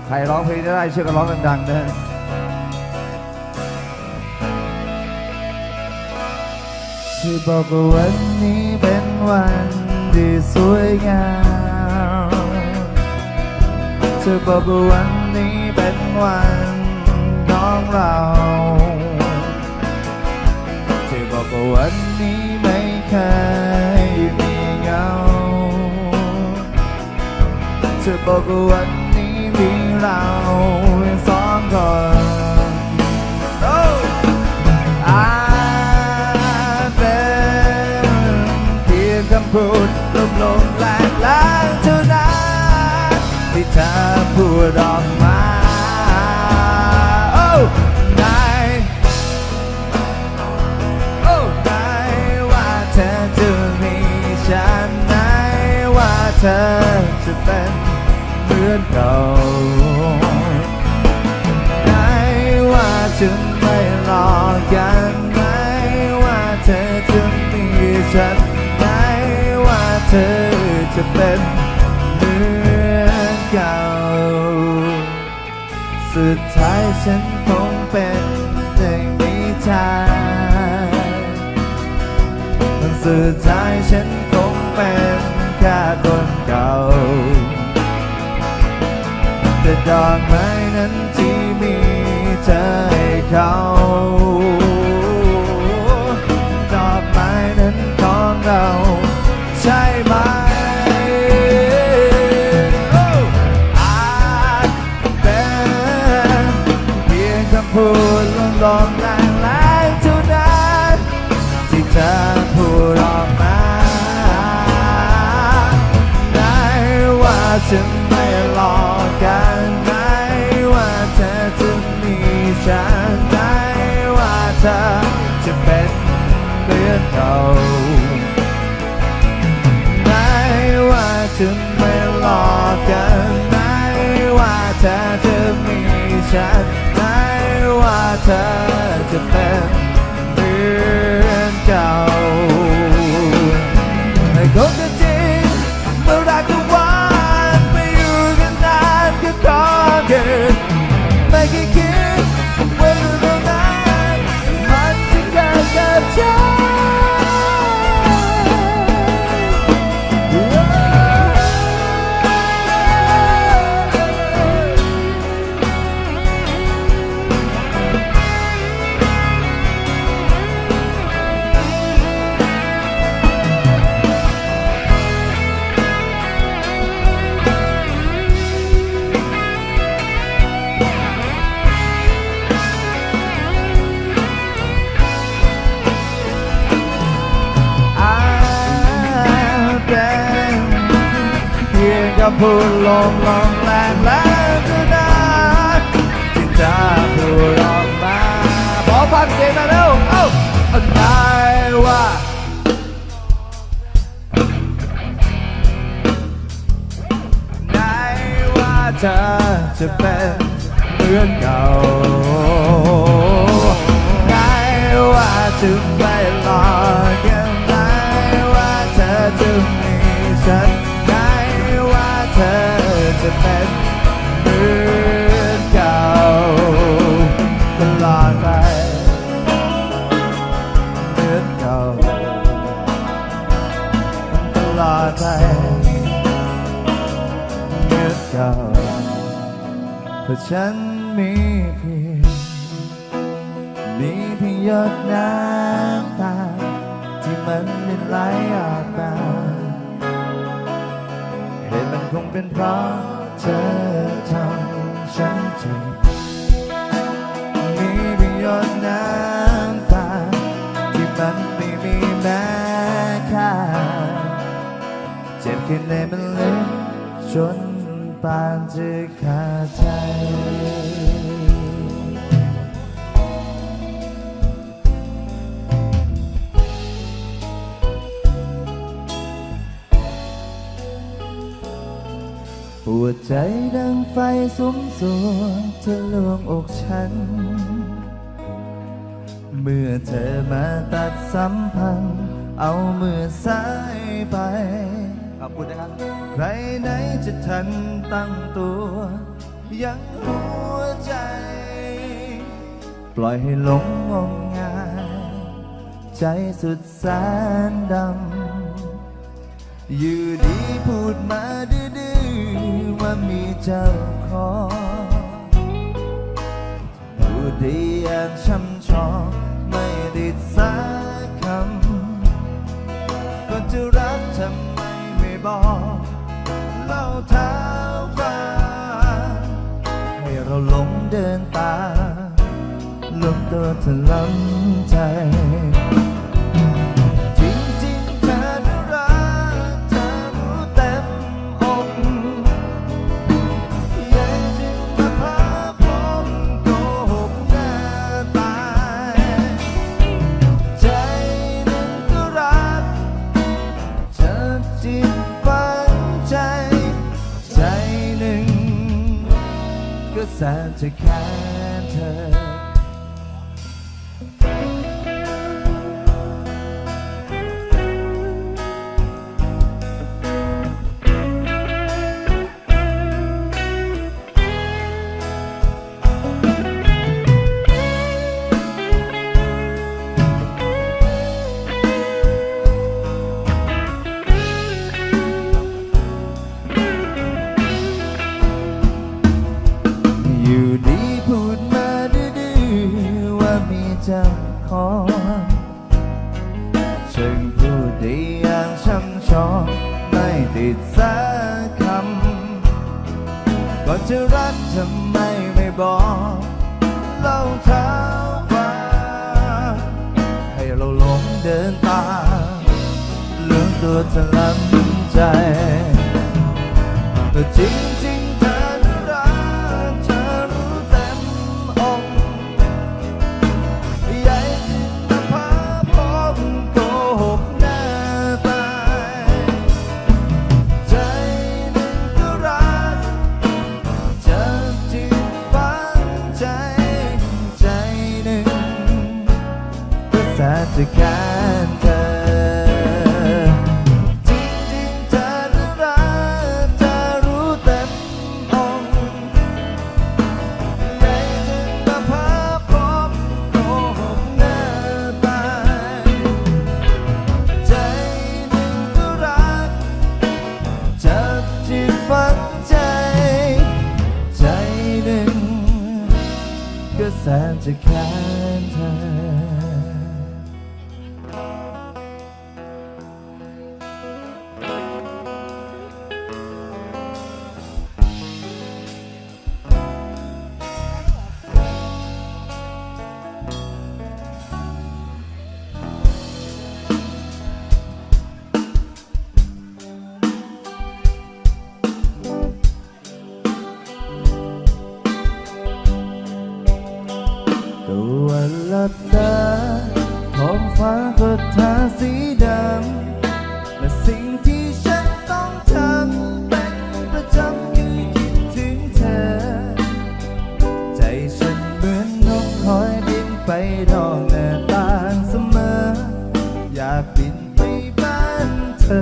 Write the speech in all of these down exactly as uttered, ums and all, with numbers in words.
ใครร้องเพลงได้ช่วยกันร้องดังๆนะช่วยบอกว่าวันนี้เป็นวันที่สวยงามช่วยบอกว่าวันนี้เป็นวันของเราช่วยบอกว่าวันนี้ไม่เคยมีเงาช่วยบอกว่าวันนี้มีเราสองคนอาจเป็นเพียงคำพูดลมๆแรงๆเท่านั้นที่เธอพูดออกมาโอ้นายโอ้นายว่าเธอจะมีฉันนายว่าเธอจะเป็นเหมือนเก่าไหนว่าจะไม่หลอกกันไหนว่าเธอจะมีฉันไหนว่าเธอจะเป็นเหมือนเก่าสุดท้ายฉันคงเป็นดังนิทานสุดท้ายฉันคงเป็นแค่คนเก่าแต่ดอกไม้นั้นที่มีเธอให้เขาดอกไม้นั้นของเราใช่ไหมอาจเป็นเพียงคำพูดลมๆแรงๆเท่านั้นที่เธอพูดออกมาได้ว่าฉันไม่หลอกกันไหนว่าเธอจะมีฉันไหนว่าเธอจะเป็นเหมือนเก่าไหนว่าจะไม่หลอกกันไหนว่าเธอจะมีฉันไหนว่าเธอจะเป็นเหมือนเก่าไม่คงจะจริงเมื่อรักทุกวันไม่อยู่กันนานก็ขอเกินไม่เคยคิดว่าเรื่องนั้นมันจะเกิดกับฉันพูดลมลมแรงแรงก็ได้ที่จะพูดออกมาขอฟังเสียงหน่อยเร็วเอ้าได้ว่าได้ว่าเธอจะเป็นเหมือนเก่าได้ว่าจะไม่หลอกกันได้ว่าเธอจะมีฉันเธอจะเป็นเหมือนเก่าตลอดไปเหมือนเก่าตลอดไปเหมือนเก่าเพราะฉันมีเพียงมีเพียงหยดน้ำตาที่มันไม่ไหลออกมามันคงเป็นเพราะเธอทำฉันเจ็บมีเพียงหยดน้ำตาที่มันไม่มีแม้ค่าเจ็บแค่ไหนมันลึกจนปานจะขาดใจปวดใจดังไฟสุมสวงเธอลวงอกฉันเมื่อเธอมาตัดสัมพันธ์เอามือซ้ายไปขอบคุณนะครับใครไหนจะทันตั้งตัวยังหัวใจปล่อยให้หลงงมงายใจสุดแสนดำอยู่ดีพูดมาดื้อๆว่ามีเจ้าของพูดได้อย่างช้ำชองไม่ได้สักคำก็จะรักทำไมไม่บอกเล่าเท้าความให้เราหลงเดินตามลงตัวเธอล้ำใจจริงๆเธอน่ารักเธอรู้เต็มอกอยากจึงมาพาผมโกหกหน้าตายใจหนึ่งก็รักเธอจิตฝังใจใจหนึ่งก็แสนจะแค้นเธออยู่ดีพูดมาดื้อๆว่ามีเจ้าของฉันพูดได้อย่างช้ำชองไม่ติดสักคำก็จะรักทำไมไม่บอกเล่าเท้าความให้เราหลงเดินตามเลือกตัวเธอล้ำใจแต่จริงๆเธอน่ารักเธอรู้เต็มอกอยากจะมาพาผมโกหกหน้าตายใจหนึ่งก็รักจะจิตฝังใจใจหนึ่งก็แสนจะแค้นเธอจริงๆเธอน่ารักเธอรู้เต็มอกอยากจะมาพาผมโกหกหน้าตายใจหนึ่งก็รักจะจิตฝังใจใจหนึ่งก็แสนจะแค้นเธอตัวหลับตาท้องฟ้าก็ทาสีดำและสิ่งที่ฉันต้องทำเป็นประจำคือคิดถึงเธอใจฉันเหมือนนกคอยบินไปรอหน้าต่างเสมออยากบินไปบ้านเธอ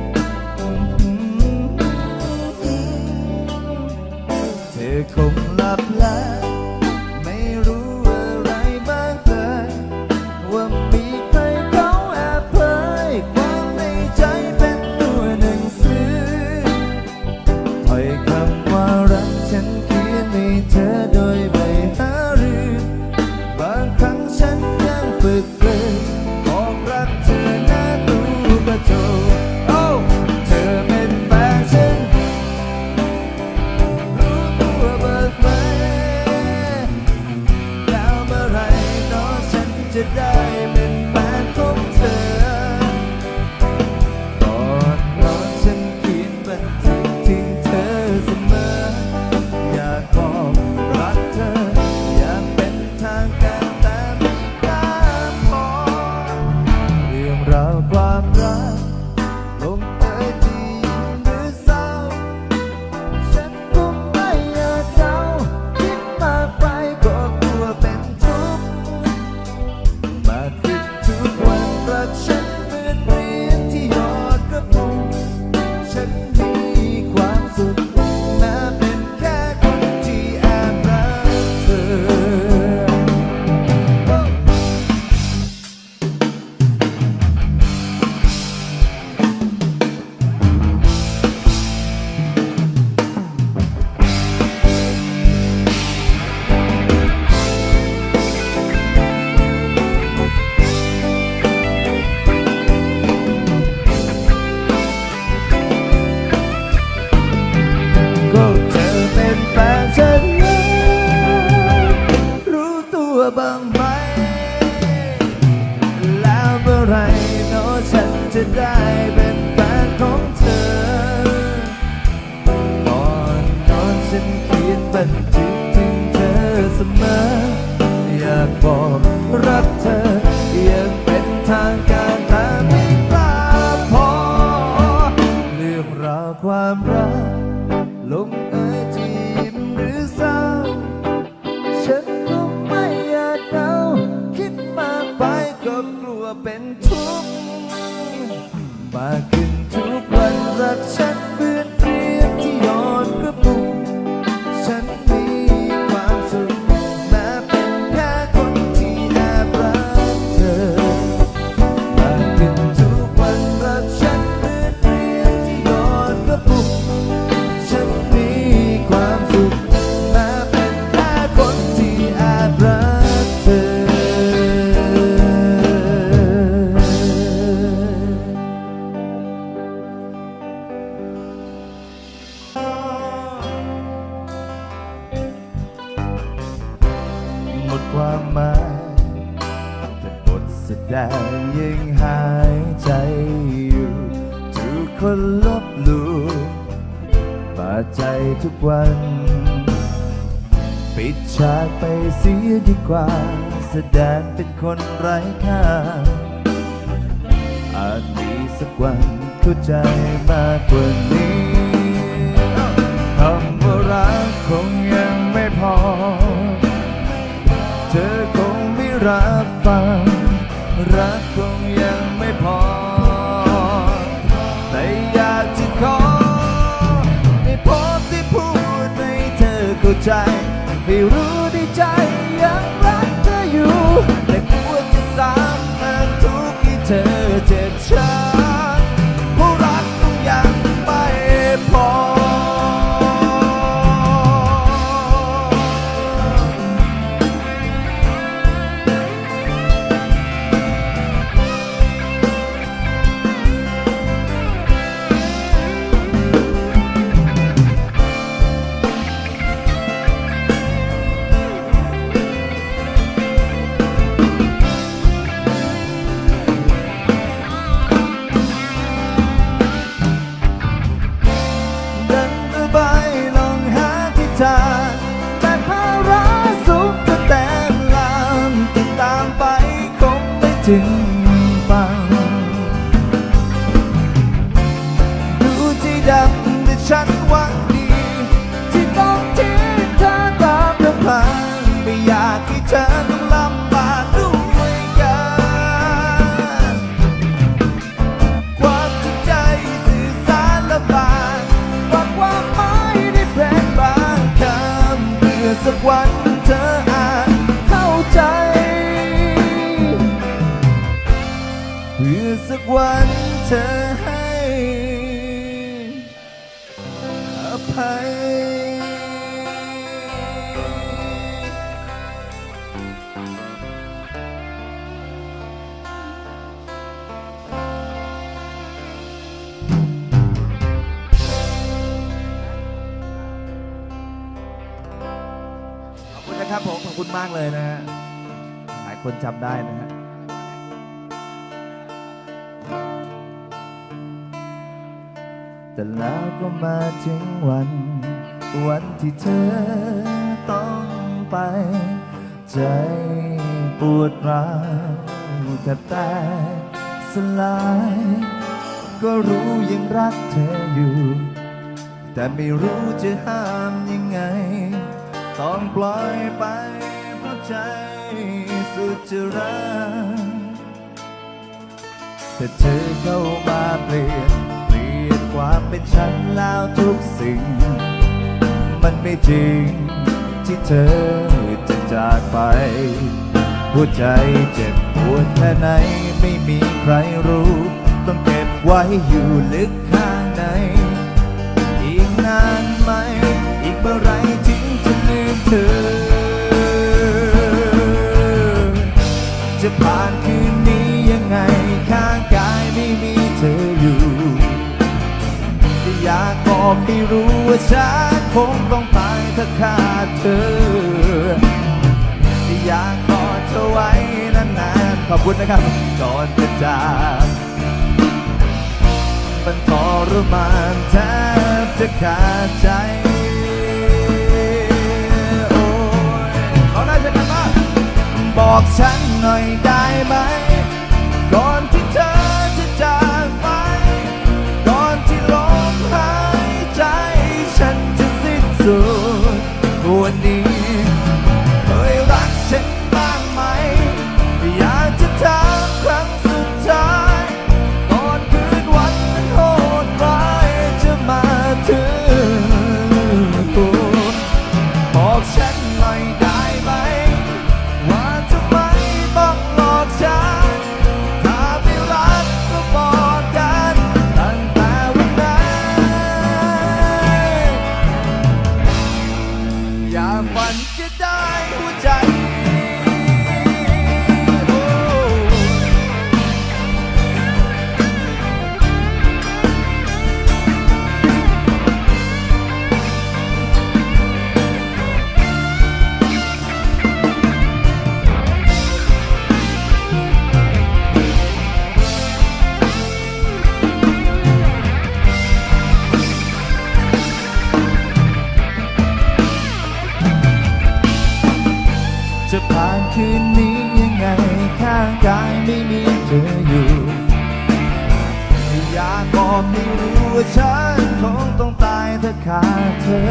เธอคงหลับแล้วไม่รู้อะไรบ้างเลยว่ามีใครเขาแอบเผยความในใจเป็นตัวหนังสือถ้อยคำว่ารักฉันเขียนให้เธอโดยไม่หารือบางครั้งฉันยังฝึกเลยบอกรักเธอหน้าตู้กระจกโอ้เธอเป็นแฟนฉันรู้ตัวเบิกไหมแล้วเมื่อไรเนาะฉันจะได้เป็นแฟนของเธอก่อนนอนฉันเขียนบันทึกถึงเธอเสมออยากบอกรักเธออยากเป็นทางการแต่ไม่กล้าพอเรื่องราวความรักลงเอยดีหรือเศร้าฉันคงไม่อยากเดาคิดมากไปก็กลัวเป็นทุกข์มากขึ้นบ้างไหมแล้วเมื่อไรเนาะฉันจะได้เป็นแฟนของเธอก่อนนอนฉันเขียนบันทึกถึงเธอเสมออยากบอกรักเธอยังเป็นทางการแต่ไม่กล้าพอเรื่องราวความรักลงเอยจะยิ้มหรือเศร้าฉันก็ไม่อยากเดาคิดมากไปก็กลัวเป็นทุกข์มากขึ้นทุกวันรักฉันเหมือนเรียบที่หยอดกระปุกฉันมีความสุขแม้เป็นแค่คนที่แอบรักเธอมากขึ้นทุกวันรักฉันเหมือนเรียบที่หยอดกระปุกฉันมีความสุขแม้เป็นแค่คนที่แอบรักเธอหมดความหมายแต่บทแสดงยังหายใจอยู่ทุกคนลบหลู่บาดใจทุกวันปิดฉากไปเสียดีกว่าแสดงเป็นคนไร้ค่าอาจมีสักวันเข้าใจมากกว่านี้คำว่ารักคงยังไม่พอเธอคงไม่รับฟังรักคงยังไม่พอแต่อยากจะขอให้พบได้พูดให้เธอเข้าใจให้รู้ในใจยังรักเธออยู่แต่กลัวจะซ้ำมันทุกข์ที่เธอเจ็บช้ำเพราะรักคงยังไม่พอแต่ภาระสุขจะเต็มลำติดตามไปคงไม่ถึงฟังดูที่ดำแต่ฉันหวังดีที่ต้องทิ้งเธอตามลำพังไม่อยากให้เธอต้องลำบากด้วยกันความจริงใจสื่อสารลำบากฝากความหมายในเพลงบางคำเพื่อสักวันเธออาจเข้าใจเพื่อสักวันเธอให้อภัยครับผมขอบคุณมากเลยนะฮะหลายคนจำได้นะฮะแต่แล้วก็มาถึงวันวันที่เธอต้องไปใจปวดร้าวแทบแตกสลายก็รู้ยังรักเธออยู่แต่ไม่รู้จะห้ามยังไงต้องปล่อยไปเพราะใจสุดจะรักแต่เธอเข้ามาเปลี่ยนเปลี่ยนความเป็นฉันแล้วทุกสิ่งมันไม่จริงที่เธอจะจากไปหัวใจเจ็บปวดแค่ไหนไม่มีใครรู้ต้องเก็บไว้อยู่ลึกข้างในอีกนานไหมอีกเมื่อไรถึงจะลืมเธอจะผ่านคืนนี้ยังไงข้างกายไม่มีเธออยู่อยากบอกให้รู้ว่าฉันคงต้องตายถ้าขาดเธออยากบอกคุณนะครับก่อนจะจากมันทรมานแทบจะขาดใจโอ้ยเอาหน้าจะกันมาบอกฉันหน่อยได้ไหมก่อนที่เธอจะจากไปก่อนที่ลมหายใจฉันจะสิ้นสุดวันนี้เคยรักฉันบ้างไหมอยากจะถามครั้งสุดท้ายก่อนคืนวันโหดร้ายจะมาถึงบอกฉันหน่อยได้ไหมว่าทำไมต้องหลอกฉันถ้าไม่รักก็บอกกันตั้งแต่วันนั้นอย่าฝันจะได้หัวใจจะผ่านคืนนี้ยังไงข้างกายไม่มีเธออยู่อยากบอกให้รู้ว่าฉันคงต้องตายถ้าขาดเธอ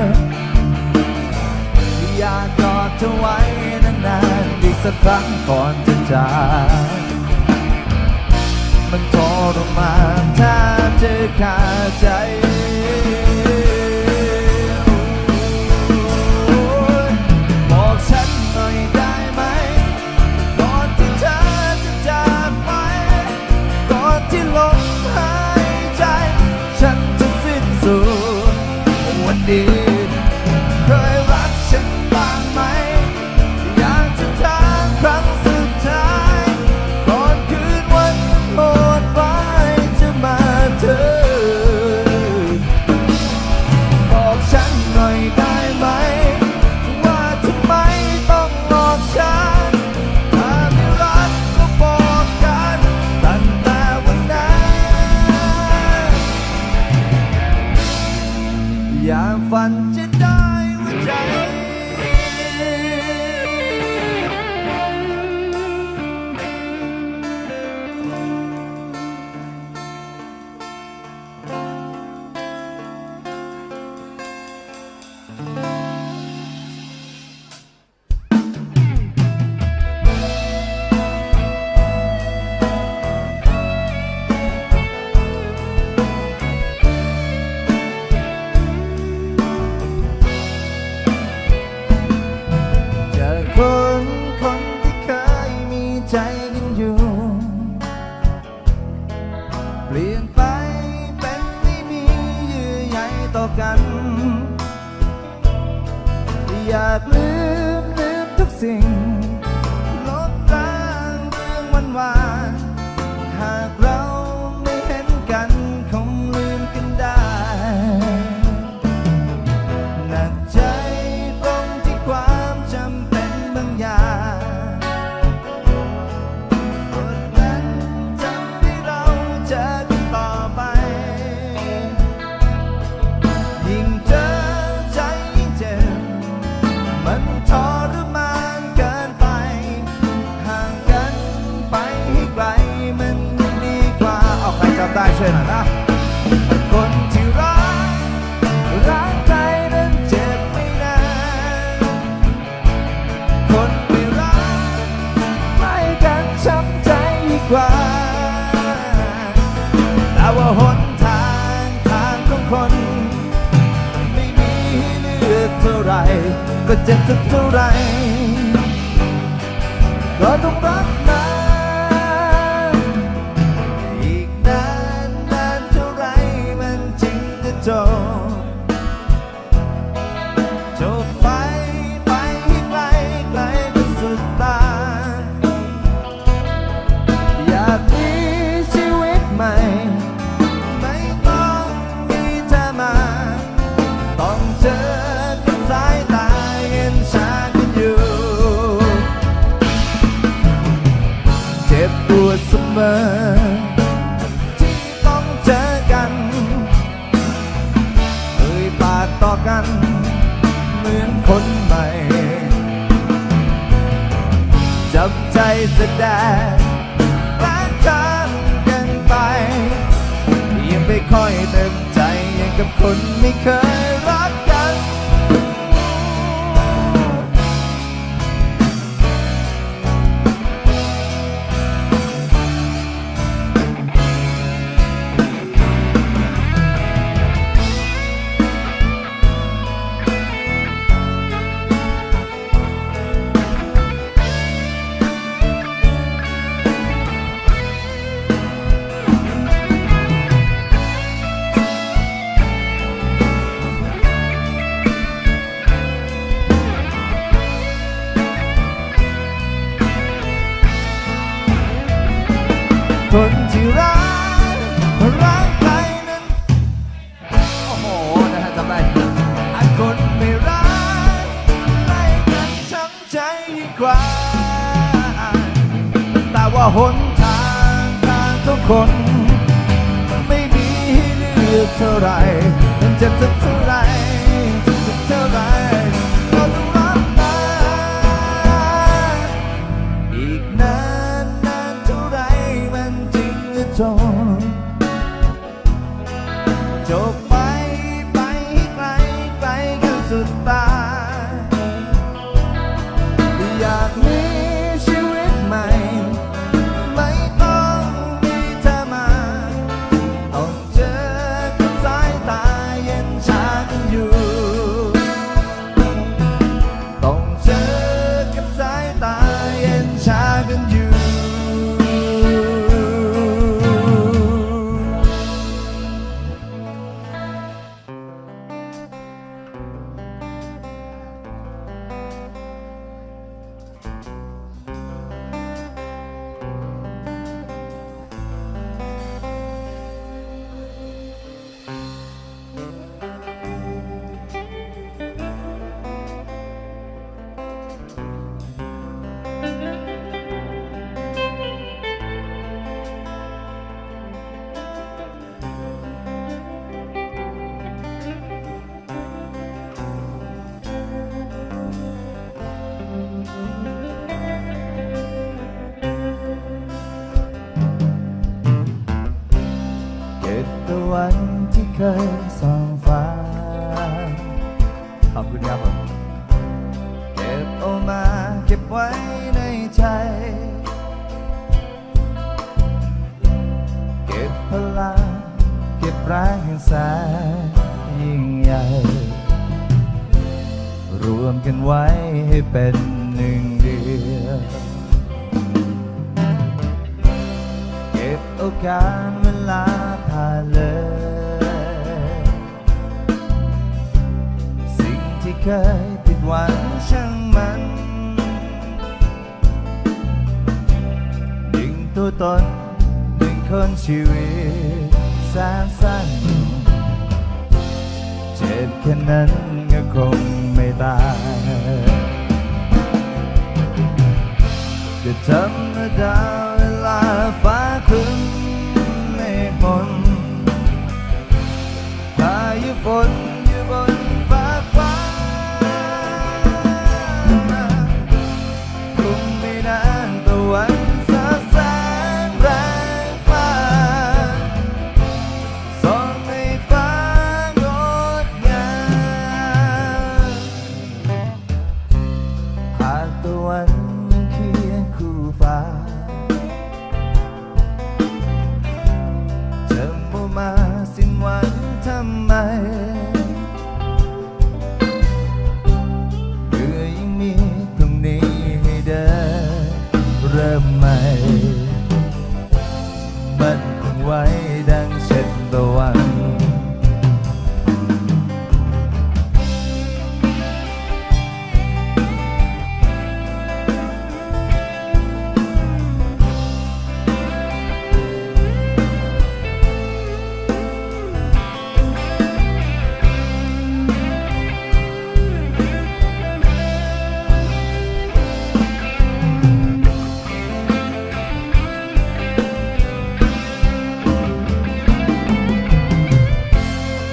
อยากกอดเธอไว้นานๆอีกสักครั้งก่อนจะจากมันทรมานแทบจะขาดใจบอกฉันหน่อยได้ไหมก่อนที่เธอจะจากไปก่อนที่ลมหายใจฉันจะสิ้นสุดวันนี้เคยรักฉันบ้างไหมอยากจะถามครั้งสุดท้ายก่อนคืนวันโหดร้ายจะมาถึงบอกฉันหน่อยได้ไหมว่าทำไมต้องหลอกฉันถ้าไม่รักก็บอกกันตั้งแต่วันนั้นอย่าฝันจะได้หัวใจคนคนที่เคยมีใจกันอยู่เปลี่ยนไปเป็นไม่มีเยื่อใยต่อกันอยากลืมลืมทุกสิ่งลบล้างเรื่องวันวานหากเราไม่เห็นกันคงลืมกันได้หนักใจตรงที่ความจำเป็นบางอย่างกดดันจำให้เราเจอกันต่อไปยิ่งเจอใจยิ่งเจ็บมันทรมานเกินไปห่างกันไปให้ไกลมันดีกว่าเอาใครจำได้ช่วยหน่อยนะคนที่รักรักใจนั้นเจ็บไม่นานคนไม่รักไม่กันช้ำใจดีกว่าแต่ว่าหนทางทางของคนไม่มีให้เลือกเท่าไรก็เจ็บสักเท่าไรก็ต้องรักนานอีกนานนานเท่าไรมันจึงจะจบจบไปไปให้ไกลไกลเป็นสุดตาอยากมีชีวิตใหม่ไม่ต้องมีเธอมาต้องเจอกันสายตาเห็นฉันกันอยู่อที่ต้องเจอกันเอ่ยปากต่อกันเหมือนคนใหม่จับใจแสดงรักกันกันไปยังไม่ค่อยเต็มใจยังกับคนไม่เคยรักกันคนที่รักรักใครนั้นโอ้โหนะฮะจำได้ไอ้คนไม่รักไม่กันช้ำใจยิ่งกว่าแต่ว่าหนทางทางทุกคนไม่มีให้เลือกเท่าไรมันเจ็บสักเท่าไรเจ็บสักเท่าไรก็ต้องรับมาอีกนานนานเท่าไรมันจบจบไปไปไกลไกลกันสุดตายอยากมีชีวิตใหม่ไม่ต้องมีเธอมาต้องเจอกับสายตาเย็นชากันอยู่ต้องเจอกับสายตาเย็นชากันอยู่วันที่เคยส่องฟ้าขอบคุณครับผมเก็บเอามาเก็บไว้ในใจเก็บพลังเก็บแรงแห่งแสนยิ่งใหญ่รวมกันไว้ให้เป็นหนึ่งเดียวเก็บเอาการเวลาผ่านเลยสิ่งที่เคยผิดหวังช่างมันดึงตัวตนดึงคนชีวิตแสนสั้นเจ็บแค่นั้นก็คงไม่ตายก็ธรรมดาเวลาฟ้าครึ้มเมฆมนพายุฝนอยู่บนฟ้าฟ้าคงไม่นานตะวันสาดแสงแรงกล้าส่องในฟ้างดงามหากตะวันเคียงคู่ฟ้า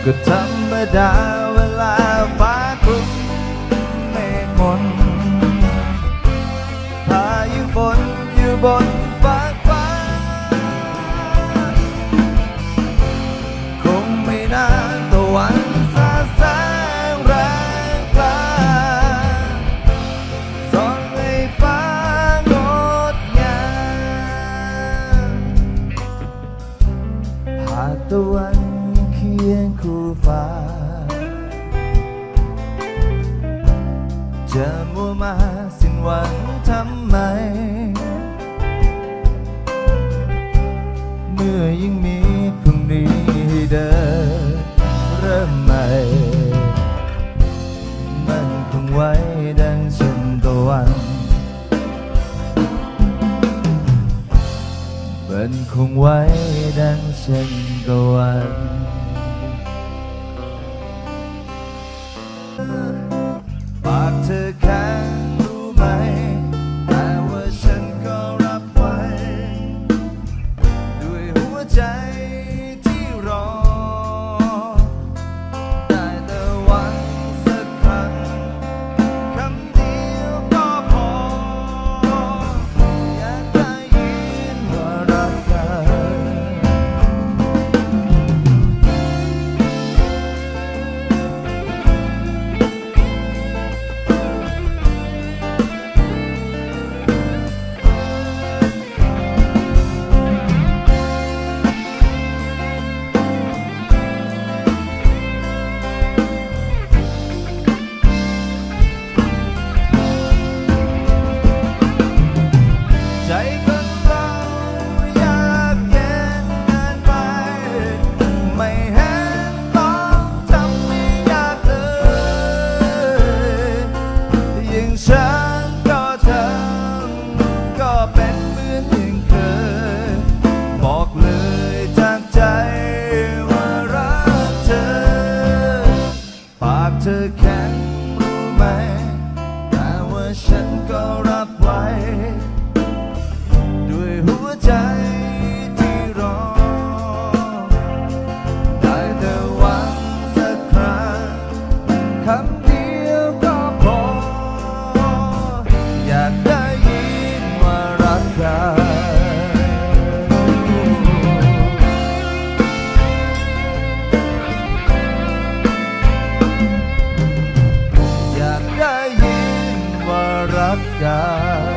ก็ธรรมดาเวลาฟ้าครึ้มเมฆมนพายุฝนอยู่บนฟากฟ้าคงไม่นานตะวันสาดแสงแรงกล้าส่องให้ฟ้างดงามหากตะวันเคียงคู่ฟ้าจะมัวมาสิ้นหวังทำไมเมื่อยังมีพรุ่งนี้ให้เดินเริ่มใหม่มันคงไว้ดังเช่นตะวันมันคงไว้ดังเช่นตะวันปากเธอแข็งรู้ไหมแต่ว่าฉันก็รับไว้ด้วยหัวใจที่รอได้แต่หวังสักครั้งคำเดียวก็พออยากได้ยินว่ารักกันใจคนเราอยากเย็นเกินไปไม่เห็นต้องทำให้ยากเลยยิ่งฉันก็ทำก็เป็นเหมือนอย่างเคยบอกเลยจากใจว่ารักเธอปากเธอแข็งรู้ไหมแต่ว่าฉันก็รับไว้ด้วยหัวใจที่รอได้แต่หวังสักครั้งคำเดียวก็พออยากได้ยินว่ารักกันอยากได้ยินว่ารักกัน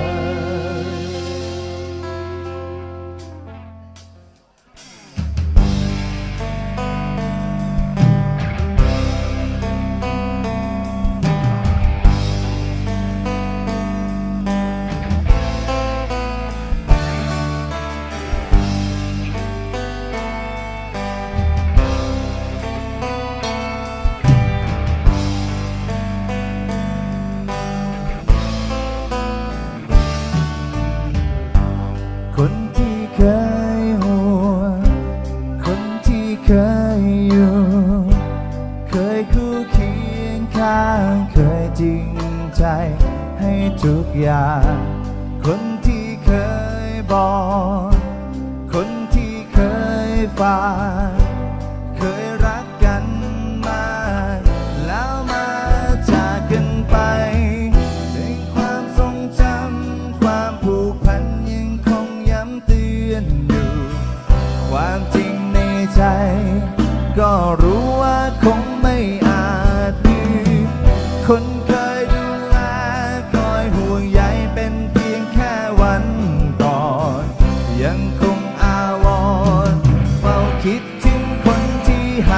คนที่เคยห่วงคนที่เคยอยู่เคยคู่เคียงข้างเคยจริงใจให้ทุกอย่างคนที่เคยบอกคนที่เคยฟังเคยรักกันมาแล้วมาจากกันไปด้วยความทรงจำความผูกพันยังคงย้ำเตือนอยู่ความจริงในใจก็รู้ว่าคงไม่อาจมีคนเคยดูแลคอยห่วงใยเป็นเพียงแค่วันก่อนยังคงอาวรณ์เฝ้าคิดถึงคนที่ห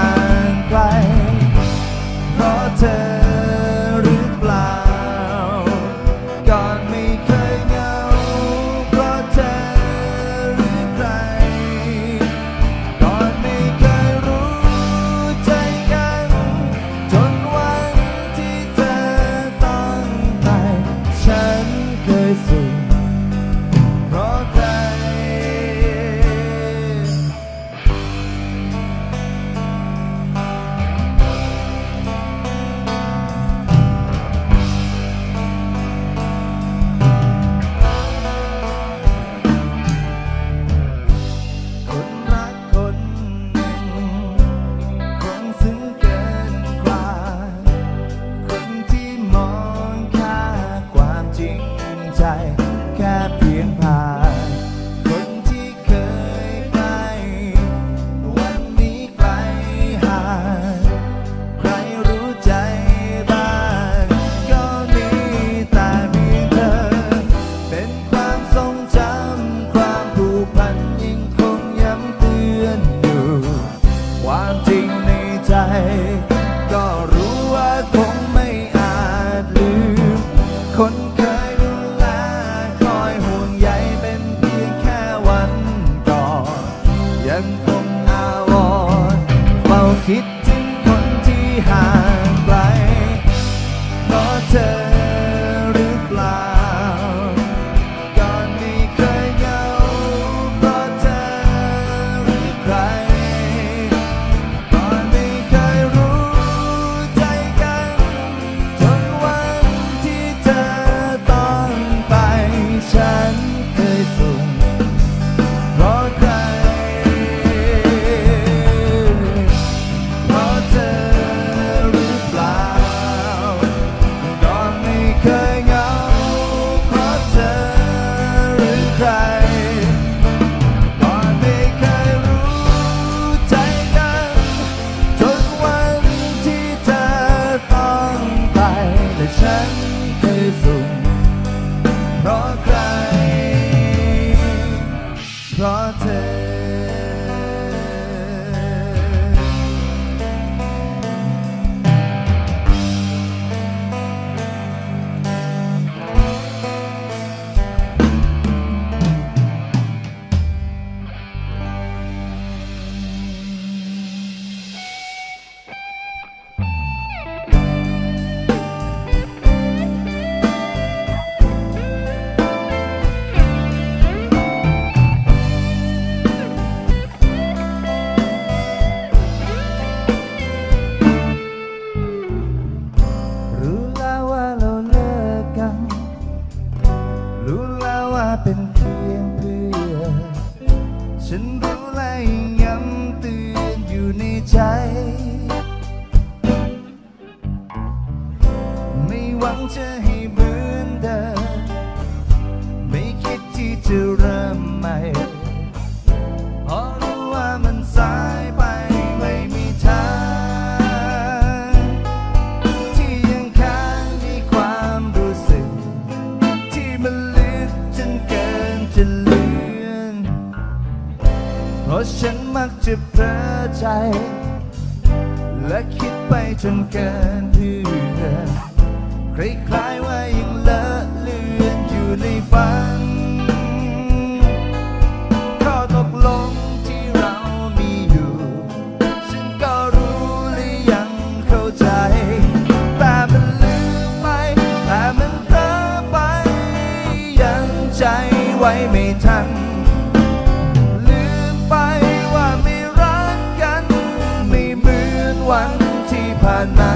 คิดถึงคนที่ห่างไกลเพราะเธอหรือเปล่าก่อนไม่เคยเหงาเพราะเธอหรือใครก่อนไม่เคยรู้ใจกันจนวันที่เธอต้องไปฉันเคยสุ่มเพราะใครเพราะเธอหรือเปล่าก่อนไม่เคยเหงาเพราะเธอหรือใครก่อนไม่เคยรู้ใจกันจนวันที่เธอต้องไปและฉันเคยสุ่มเพราะใครเพราะเธอรู้แล้วว่าเราเลิกกันรู้แล้วว่าเป็นเพียงเพื่อนฉันรู้และยังย้ำเตือนอยู่ในใจไม่หวังจะให้เหมือนเดิมไม่คิดที่จะเริ่มใหม่เพราะรู้ว่ามันสายไปไม่มีทางที่ยังค้างในความรู้สึกที่มันลึกจนเกินจะเลือนเพราะฉันมักจะเผลอใจและคิดไปจนเกินเพื่อนคล้ายๆว่ายังเลอะเลือนอยู่ในฝันข้อตกลงที่เรามีอยู่ฉันก็รู้และยังเข้าใจแต่มันลืมไปแต่มันเผลอไปยังใจไว้ไม่ทันลืมไปว่าไม่รักกันไม่เหมือนวันที่ผ่านมา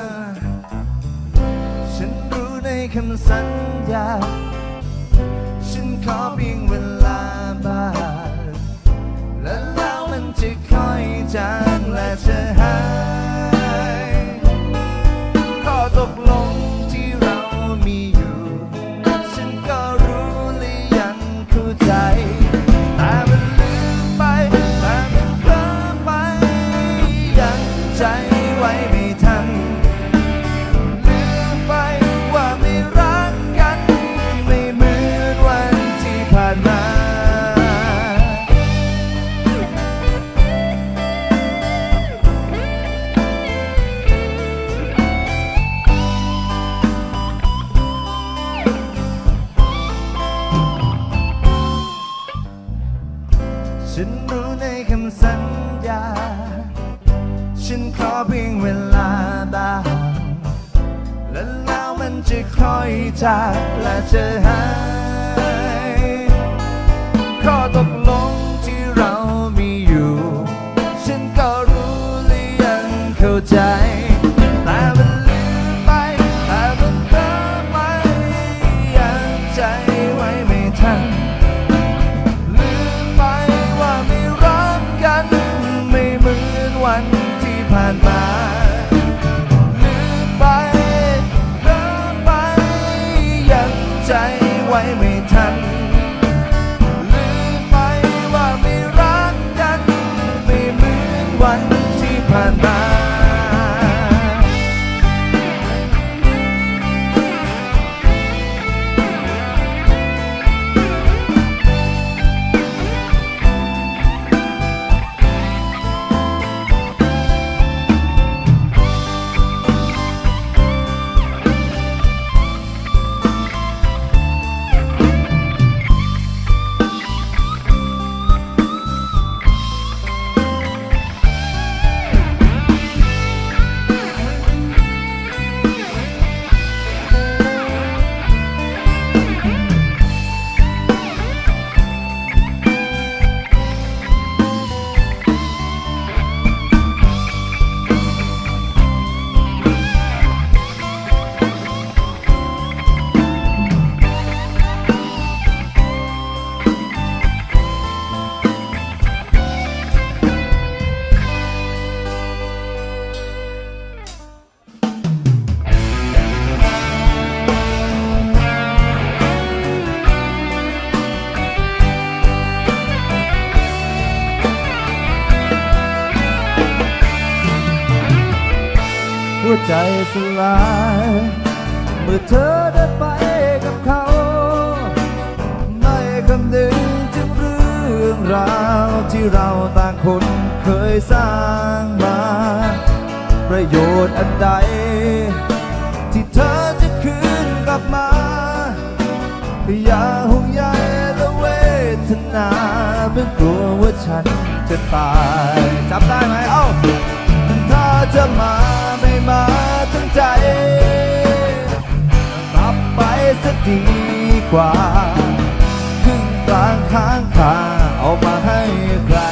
ฉันรู้ในคำสัญญาฉันขอเพียงเวลาบ้างและแล้วมันจะค่อยจางและจะหายข้อตกลงที่เรามีอยู่ฉันก็รู้และยังเข้าใจแต่มันลืมไปแต่มันเผลอไปยังใจไว้ไม่ทันลืมไปว่าไม่รักกันไม่เหมือนวันที่ผ่านมาฉันรู้ในคำสัญญาฉันขอเพียงเวลาบ้างและแล้วมันจะค่อยจากและจะหายข้อตกลงที่เรามีอยู่ฉันก็รู้และยังเข้าใจแต่มันลืมไปแต่มันเผลอไปยังใจไว้ไม่ทันลืมไปว่าไม่รักกันไม่เหมือนวันที่ผ่านมาลืมไปเผลอไปยังใจไว้ไม่วใจสลายเมื่อเธอเดินไปกับเขาไม่คำนึงถึงเรื่องราวที่เราต่างคนเคยสร้างมาประโยชน์อันใดที่เธอจะคืนกลับมาอย่าห่วงใยและเวทนาเมื่อกลัวว่าฉันจะตายจำได้ไหมเอ้าถ้าจะมาไม่มาทั้งใจกลับไปซะดีกว่าครึ่งกลางค้างคาเอามาให้ใคร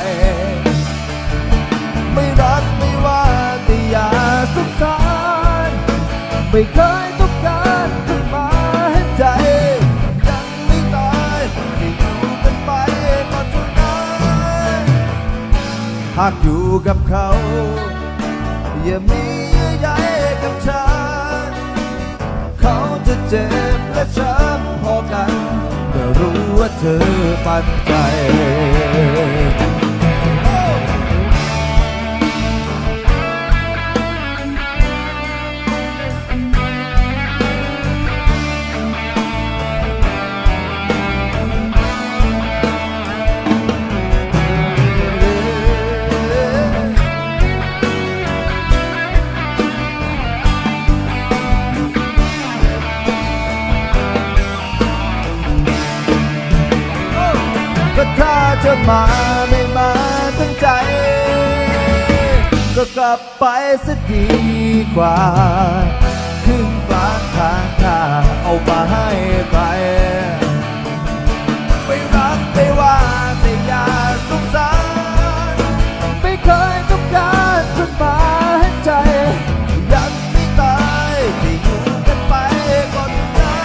ไม่รักไม่ว่าแต่อย่าสงสารไม่เคยต้องการขึ้นมาให้ใจยังไม่ตายที่อยู่กันไปก่อนเท่านั้นหากอยู่กับเขาอย่ามีเยื่อใยกับฉันเขาจะเจ็บและช้ำพอกันเมื่อรู้ว่าเธอปันใจถ้าจะมาไม่มาทั้งใจก็กลับไปซะดีกว่าครึ่งกลางทางข้าเอามาให้ใครไม่รักไม่ว่าแต่อย่าสงสารไม่เคยต้องการจนมาให้ใจยังไม่ตายที่อยู่กันไปก่อนนั้น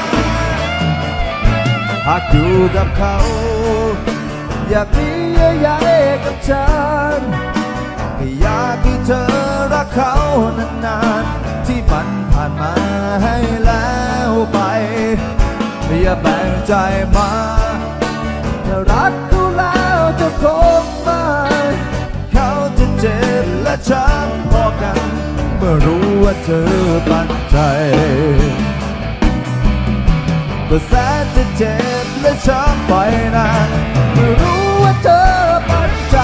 หากอยู่กับเขาอยากมีเยื่อใยกับฉันอยากให้เธอรักเขานานๆที่มันผ่านมาให้แล้วไปอย่าแบ่งใจมาถ้ารักเขาแล้วจะคงไม่เขาจะเจ็บและช้ำพอกันเมื่อรู้ว่าเธอปันใจก็แสนจะเจ็บและช้ำไปนานเมื่อรู้ว่าเธอปันใจ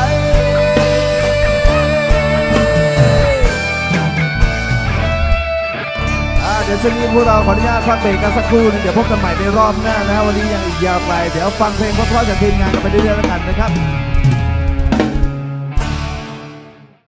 เดี๋ยวช่วงนี้พวกเราขออนุญาตพักเบรกกันสักครู่นึงเดี๋ยวพบกันใหม่ในรอบหน้านะวันนี้ยังอีกยาวไกลเดี๋ยวฟังเพลงเพราะๆจากทีมงานกันไปเรื่อยๆแล้วกันนะครับ